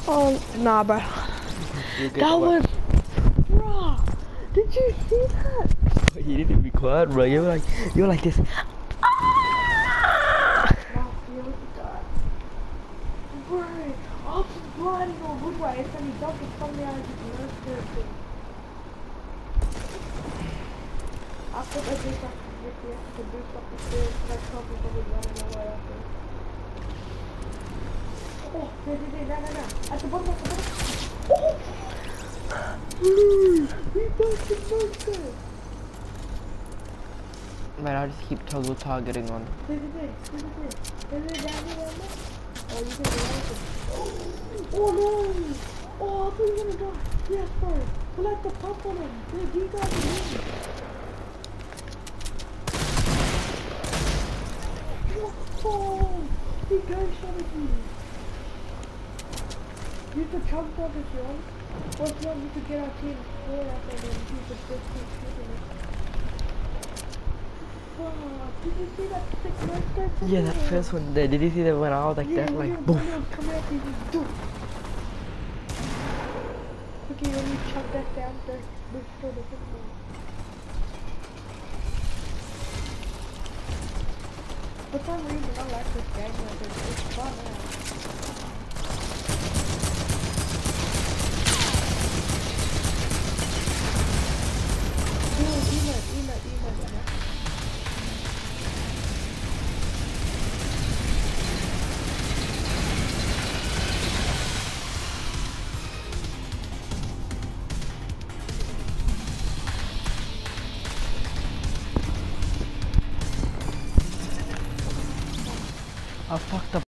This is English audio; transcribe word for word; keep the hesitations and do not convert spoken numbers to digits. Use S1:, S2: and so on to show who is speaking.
S1: Oh, nah, bro. That was, bro. Did you see that?
S2: You didn't be quiet, bro. You were like, you were like this.
S1: Bro, I was blinding on Woodway and then he jumped and come down and just murdered him. After the boost up the stairs, the boost up the stairs, like something probably running away after. Oh, there, there, there, no, no, no. At the bottom, at the bottom. Oh! We both the monster!
S2: Man, I just keep toggle targeting on.
S1: There, there, there, there, there, there, there, down there, down there. Oh, you can go out. Oh no! Oh, I thought you were gonna die. Yes, bro. Pull out the pump on him. Dude, you guys are in. Oh, he goes shot at you. Use the chunk of it, John. What's wrong? You could get our team score out there and use the first team shooting it. Wow, did you see that sick monster?
S2: Yeah, that first one there. Did you see that went out like
S1: yeah,
S2: that? Like,
S1: boom.
S2: boom.
S1: Come out, you just do. Okay, when you chuck that down there, move for the football. For some reason, I like this game mode. It's fun now. Emote, emote, emote, emote.
S2: I fucked up.